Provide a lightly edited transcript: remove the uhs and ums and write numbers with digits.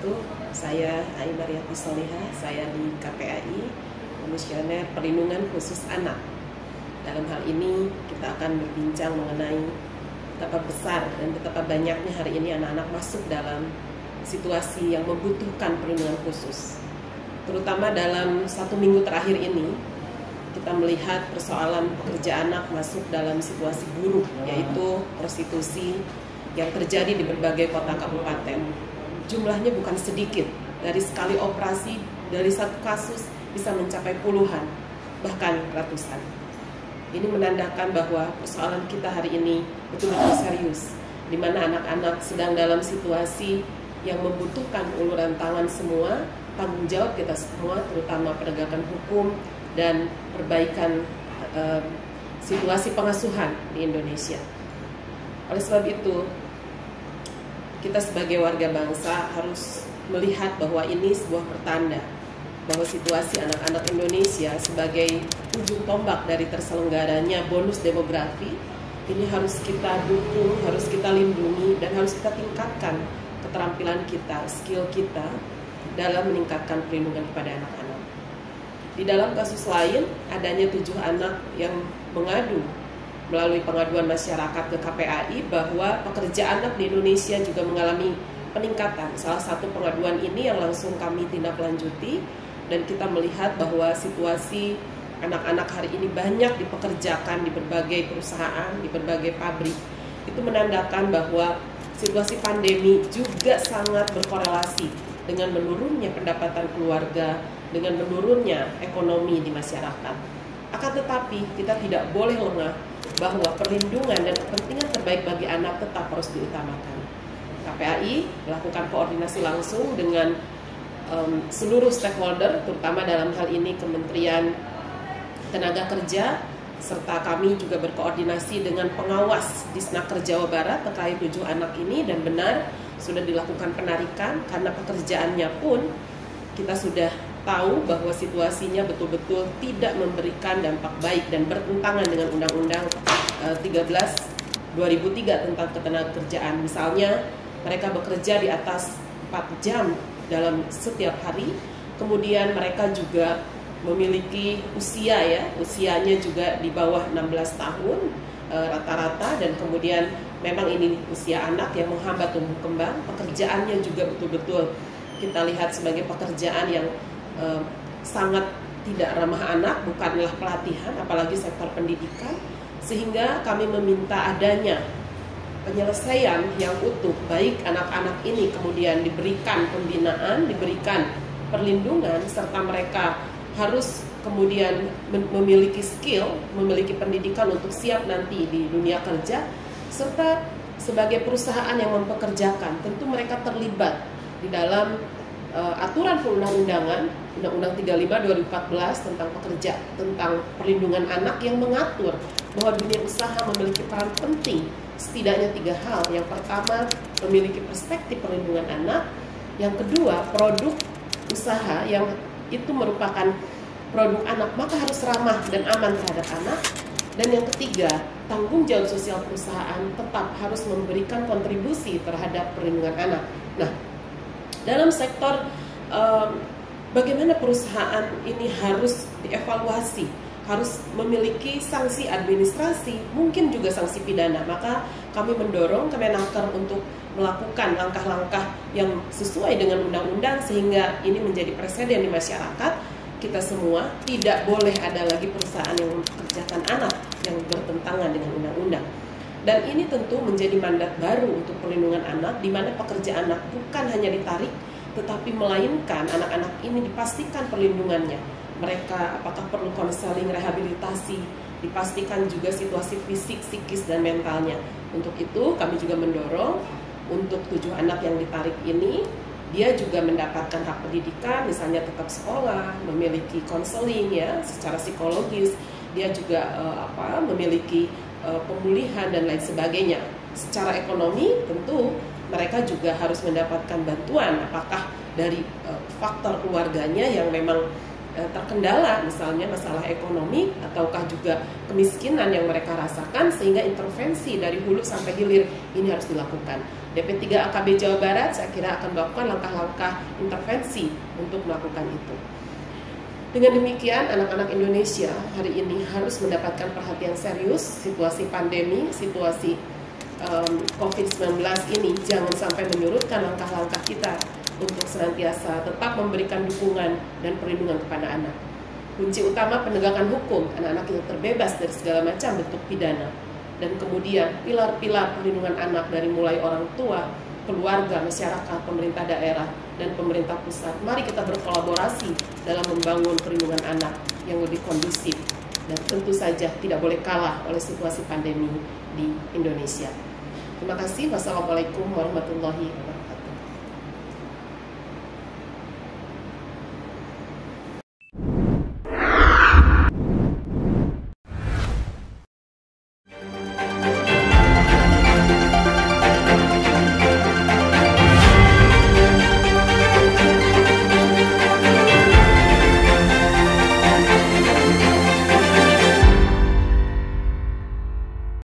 wabarakatuh. Saya Aimaryati Solihah, saya di KPAI, Komisioner Perlindungan Khusus Anak. Dalam hal ini kita akan berbincang mengenai betapa besar dan betapa banyaknya hari ini anak-anak masuk dalam situasi yang membutuhkan perlindungan khusus. Terutama dalam 1 minggu terakhir ini, kita melihat persoalan pekerja anak masuk dalam situasi buruk, yaitu prostitusi yang terjadi di berbagai kota kabupaten. Jumlahnya bukan sedikit, dari sekali operasi, dari satu kasus bisa mencapai puluhan, bahkan ratusan. Ini menandakan bahwa persoalan kita hari ini betul-betul serius, di mana anak-anak sedang dalam situasi yang membutuhkan uluran tangan semua, tanggung jawab kita semua, terutama penegakan hukum dan perbaikan situasi pengasuhan di Indonesia. Oleh sebab itu, kita sebagai warga bangsa harus melihat bahwa ini sebuah pertanda bahwa situasi anak-anak Indonesia sebagai ujung tombak dari terselenggaranya bonus demografi ini harus kita dukung, harus kita lindungi, dan harus kita tingkatkan keterampilan kita, skill kita dalam meningkatkan perlindungan kepada anak-anak. Di dalam kasus lain, adanya 7 anak yang mengadu melalui pengaduan masyarakat ke KPAI bahwa pekerja anak di Indonesia juga mengalami peningkatan. Salah satu pengaduan ini yang langsung kami tindak lanjuti, dan kita melihat bahwa situasi anak-anak hari ini banyak dipekerjakan di berbagai perusahaan, di berbagai pabrik. Itu menandakan bahwa situasi pandemi juga sangat berkorelasi dengan menurunnya pendapatan keluarga, dengan menurunnya ekonomi di masyarakat. Akan tetapi kita tidak boleh lengah bahwa perlindungan dan kepentingan terbaik bagi anak tetap harus diutamakan. KPAI melakukan koordinasi langsung dengan seluruh stakeholder, terutama dalam hal ini Kementerian Tenaga Kerja, serta kami juga berkoordinasi dengan pengawas Disnaker Jawa Barat terkait 7 anak ini, dan benar sudah dilakukan penarikan karena pekerjaannya pun kita sudah tahu bahwa situasinya betul-betul tidak memberikan dampak baik dan bertentangan dengan Undang-Undang 13 2003 tentang ketenagakerjaan. Misalnya mereka bekerja di atas 4 jam dalam setiap hari, kemudian mereka juga memiliki usianya juga di bawah 16 tahun rata-rata, dan kemudian memang ini usia anak yang menghambat tumbuh kembang. Pekerjaannya juga betul-betul kita lihat sebagai pekerjaan yang sangat tidak ramah anak, bukanlah pelatihan, apalagi sektor pendidikan, sehingga kami meminta adanya penyelesaian yang utuh, baik anak-anak ini kemudian diberikan pembinaan, diberikan perlindungan, serta mereka harus kemudian memiliki skill, memiliki pendidikan untuk siap nanti di dunia kerja, serta sebagai perusahaan yang mempekerjakan, tentu mereka terlibat di dalam aturan perundang-undangan, Undang-Undang 35 2014 tentang pekerja, tentang perlindungan anak, yang mengatur bahwa dunia usaha memiliki peran penting setidaknya 3 hal. Yang pertama, memiliki perspektif perlindungan anak. Yang kedua, produk usaha yang itu merupakan produk anak maka harus ramah dan aman terhadap anak. Dan yang ketiga, tanggung jawab sosial perusahaan tetap harus memberikan kontribusi terhadap perlindungan anak. Nah, dalam sektor bagaimana perusahaan ini harus dievaluasi, harus memiliki sanksi administrasi, mungkin juga sanksi pidana. Maka kami mendorong Kemenaker untuk melakukan langkah-langkah yang sesuai dengan undang-undang, sehingga ini menjadi presiden di masyarakat. Kita semua tidak boleh ada lagi perusahaan yang mempekerjakan anak yang bertentangan dengan undang-undang. Dan ini tentu menjadi mandat baru untuk perlindungan anak, di mana pekerja anak bukan hanya ditarik, tetapi melainkan anak-anak ini dipastikan perlindungannya. Mereka apakah perlu konseling, rehabilitasi, dipastikan juga situasi fisik, psikis, dan mentalnya. Untuk itu kami juga mendorong untuk 7 anak yang ditarik ini, dia juga mendapatkan hak pendidikan, misalnya tetap sekolah, memiliki konseling ya secara psikologis, dia juga memiliki pemulihan dan lain sebagainya. Secara ekonomi tentu mereka juga harus mendapatkan bantuan, apakah dari faktor keluarganya yang memang terkendala, misalnya masalah ekonomi ataukah juga kemiskinan yang mereka rasakan, sehingga intervensi dari hulu sampai hilir ini harus dilakukan. DP3 AKB Jawa Barat saya kira akan melakukan langkah-langkah intervensi untuk melakukan itu. Dengan demikian, anak-anak Indonesia hari ini harus mendapatkan perhatian serius. Situasi pandemi, situasi COVID-19 ini jangan sampai menyurutkan langkah-langkah kita untuk senantiasa tetap memberikan dukungan dan perlindungan kepada anak. Kunci utama penegakan hukum, anak-anak kita terbebas dari segala macam bentuk pidana. Dan kemudian pilar-pilar perlindungan anak dari mulai orang tua, keluarga, masyarakat, pemerintah daerah, dan pemerintah pusat. Mari kita berkolaborasi dalam membangun perlindungan anak yang lebih kondusif. Dan tentu saja tidak boleh kalah oleh situasi pandemi di Indonesia. Terima kasih. Wassalamualaikum warahmatullahi wabarakatuh.